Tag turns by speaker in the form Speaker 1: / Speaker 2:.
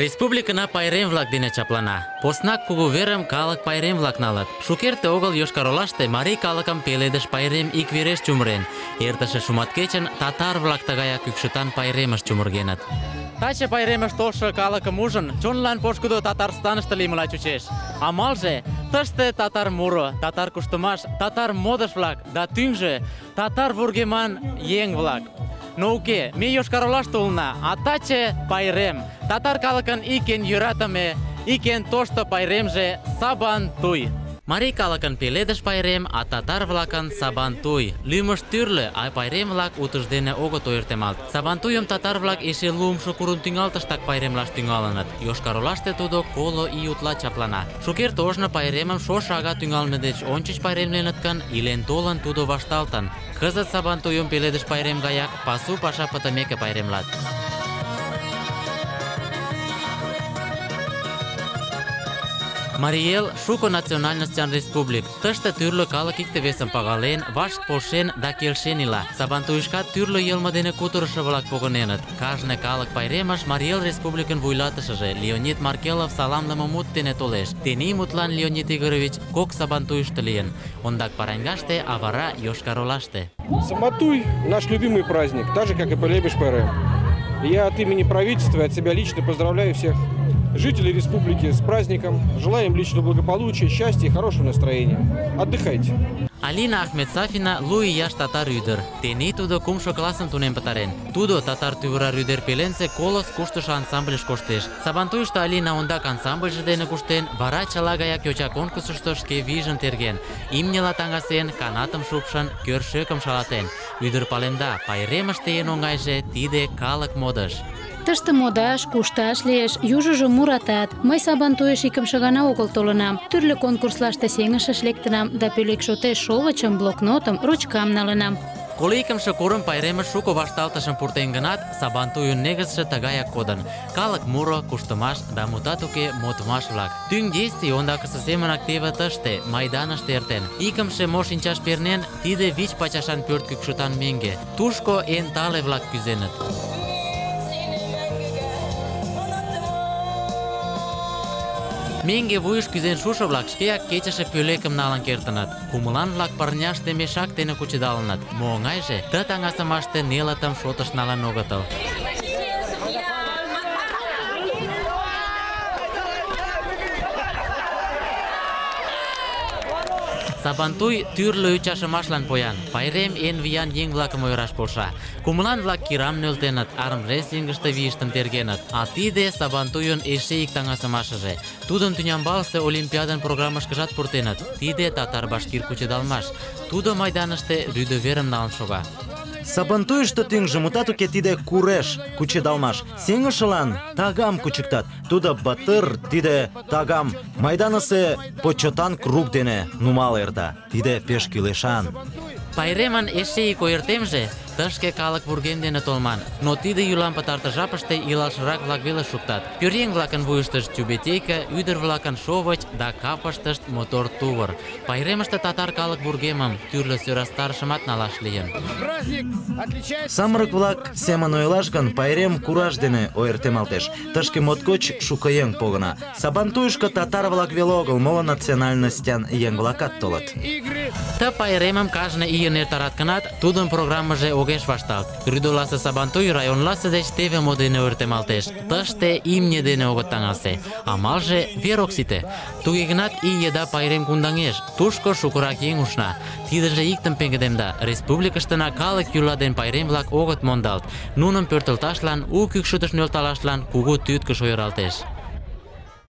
Speaker 1: Республикана пайрем-влак дене чаплана. Поснак кугу верым калык пайрем-влак налыт. Шукерте огыл Йошкар-Олаште марий калыкым пеледыш пайрем ик вереш чумырен. Эртыше шуматкечын татар-влак тыгаяк кӱкшытан пайремыш чумыргеныт. Таче пайремыш толшо калыкым ужын, чонлан пошкудо Татарстаныште лиймыла чучеш. Амалже тыште татар муро, татар куштымаш, татар модыш-влак да тӱҥжӧ татар вургеман еҥ-влак. Но уке, ме Йошкар-Олаште улына, а таче пайрем. Татар калыкын ик эн йӧратыме, ик эн тошто пайремже Сабантуй. Марий калыкын пеледыш пайрем, а татар-влакын Сабантуй. Лӱмышт тӱрлӧ, а пайрем-влак утыждене огыт ойыртемалт. Сабантуйым татар-влак эше луымшо курым тӱҥалтыштак пайремлаш тӱҥалыныт. Йошкар-Олаште тудо 50 ий утла чаплана. Шукерте ожно пайремым шошо ага тӱҥалме деч ончыч пайремленыт гын, илен толын тудо вашталтын. Кызыт Сабантуйым пеледыш пайрем гаяк пасу паша пытымеке пайремлат. Марий эл шуко национальностян республик. Тыште тӱрлӧ калык икте-весым пагален, вашт полшен да келшен ила. Сабантуйышкат тӱрлӧ йылме дене кутырышо-влак погыненыт. Кажне калык пайремыш Марий эл республикын вуйлатышыже Леонид Маркелов саламлыме мут дене толеш. Тений мутлан Леонид Игоревич кок Сабантуйышто лийын. Ондак Параньгаште, а вара Йошкар-Олаште.
Speaker 2: Сабантуй – наш любимый праздник, так же, как и пеледыш пайрем. Я от имени правительства и от себя лично поздравляю всех жителей республики с праздником. Желаем личного благополучия, счастья и хорошего настроения. Отдыхайте.
Speaker 1: Алина Ахмедсафина лу ияш татар ӱдыр. Тений тудо кумшо классым тунем пытарен. Тудо татар тӱвырар ӱдыр пеленсе колос куштышо ансамбльыш коштеш. Сабантуйышто Алина ондак ансамбльже дене куштен, вара чыла гаяк йоча конкурсышто шке вийжым терген. Имньыла таҥасен, канатым шупшын, кӧршӧкым шалатен. Ӱдыр палемда, пайремыште эн оҥайже тиде калык модыш.
Speaker 3: Тыште модаш, кушташ лиеш, южыжо муратат. Мый Сабантуйыш икымше гана огыл толынам. Тӱрлӧ конкурслаште сеҥышыш лектынам да пӧлек шотеш шовычым, блокнотым, ручкам налынам.
Speaker 1: 52-ымше курым пайремыш шуко вашталтышым пуртен гынат, Сабантуйын негызше тыгаяк кодын. Калык муро, куштымаш да мутат уке модмаш-влак. Тӱҥ действий ондакысе семынак теве тыште, Майданыште эртен. Икымше мо шинчаш пернен, тиде 5 пачашан пӧрт кӱкшытан меҥге. Тушко эн тале-влак кӱзеныт. Меҥге вуйыш кӱзен шушо-влак шкеак кечыше пӧлекым налын кертыныт. Кумылан-влак пырняште мешак дене кучедалыныт. Мо оҥайже, ты таҥасымаште нелытым шотыш налын огытыл. Сабантуй тӱрлӧ ӱчашымашлан поян. Пайрем эн виян еҥ-влакым ойыраш полша. Кумылан-влак кирам нӧлтеныт, армрестлингыште вийыштым тергеныт. А тиде Сабантуйын эше ик таҥасымашыже. Тудым тӱнямбалсе олимпиадын программышкыжат пуртеныт. Тиде татар-башкир кучедалмаш. Тудо Майданыште рӱдӧ верым налын шога.
Speaker 4: Сабантуйышто тӱҥжӧ мутат уке, тиде куреш, кучедалмаш. Сеҥышылан тагам кучыктат. Тудо батыр, тиде тагам Майданысе почетан круг дене нумал эрта. Тиде пеш кӱлешан.
Speaker 1: Пайремын эше ик ойыртемже тышке калык вургем дене толман. Но тиде йӱлам пытартыш жапыште илалшырак-влак веле шуктат. Пӧръеҥ-влакын вуйыштышт тюбетейка, ӱдыр-влакын шовыч да капыштышт мотор тувыр. Пайремыште татар калык вургемым, тӱрлӧ сӧрастарышымат налаш лийын.
Speaker 4: Самырык-влак семын ойлаш гын, пайрем кураж дене ойыртемалтеш. Тышке моткоч шуко еҥ погына. Сабантуйышко татар-влак веле огыл, моло национальностян еҥ-влакат толыт.
Speaker 1: Ты пайремым кажне ийын эртарат гынат, тудын программыже огеш вашталт. Рӱдоласе Сабантуй районласе деч теве мо дене ойыртемалтеш. Тыште имне дене огыт таҥасе. Амалже вер ок сите. Туге гынат ий еда пайрем кундаҥеш. Тушко шукырак еҥ ушна. Тидыже иктым пеҥгыдемда: республикыштына калык йӱла ден пайрем-влак огыт мондалт. Нуным пӧртылташлан, у кӱкшытыш нӧлталашлан кугу тӱткыш ойыралтеш.